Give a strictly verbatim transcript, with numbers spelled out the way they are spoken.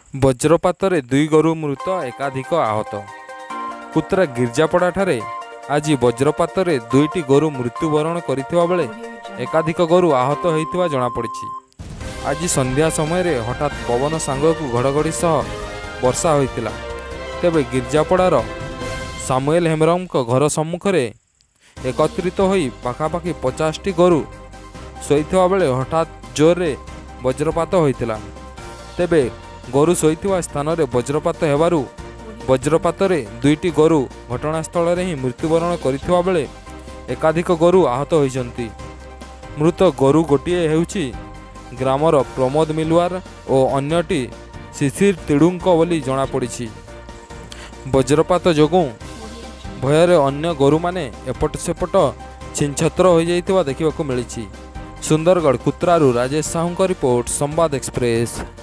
ବଜ୍ରପାତରେ ଦୁଇ ଗୋରୁ ମୃତ ଏକାଧିକ ଆହତ। କୁତ୍ରା ଗିର୍ଜାପଡ଼ାଠାରେ ଆଜି ବଜ୍ରପାତରେ ଦୁଇଟି ଗୋରୁ ମୃତ୍ୟୁବରଣ କରିଥିବା ବେଳେ ଏକାଧିକ ଗୋରୁ ଆହତ ହୋଇଥିବା ଜଣାପଡ଼ିଛି। ଆଜି ସନ୍ଧ୍ୟା ସମୟରେ ହଠାତ୍ ପବନ ସାଙ୍ଗକୁ ଘଡ଼ଘଡ଼ି ସହ ବର୍ଷା ହୋଇଥିଲା। ତେବେ ଗିର୍ଜାପଡ଼ାର ସାମୁଏଲ ହେମ୍ବ୍ରମଙ୍କ ଘର ସମ୍ମୁଖରେ ଏକତ୍ରିତ ହୋଇ ପାଖାପାଖି ପଚାଶଟି ଗୋରୁ ଶୋଇଥିବା ବେଳେ ହଠାତ୍ ଜୋରରେ ବଜ୍ରପାତ ହୋଇଥିଲା। ତେବେ ଗୋରୁ ଶୋଇଥିବା ସ୍ଥାନରେ ବଜ୍ରପାତ ହେବାରୁ ବଜ୍ରପାତରେ ଦୁଇଟି ଗୋରୁ ଘଟଣାସ୍ଥଳରେ ହିଁ ମୃତ୍ୟୁବରଣ କରିଥିବା ବେଳେ ଏକାଧିକ ଗୋରୁ ଆହତ ହୋଇଛନ୍ତି। ମୃତ ଗୋରୁ ଗୋଟିଏ ହେଉଛି ଗ୍ରାମର ପ୍ରମୋଦ ମିଲୱାର ଓ ଅନ୍ୟଟି ଶିଶିର ତିଡ଼ୁଙ୍କ ବୋଲି ଜଣାପଡ଼ିଛି। ବଜ୍ରପାତ ଯୋଗୁଁ ଭୟରେ ଅନ୍ୟ ଗୋରୁମାନେ ଏପଟ ସେପଟ ଛିନ୍ଛତ୍ର ହୋଇଯାଇଥିବା ଦେଖିବାକୁ ମିଳିଛି। ସୁନ୍ଦରଗଡ଼ କୁତ୍ରାରୁ ରାଜେଶ ସାହୁଙ୍କ ରିପୋର୍ଟ, ସମ୍ବାଦ ଏକ୍ସପ୍ରେସ।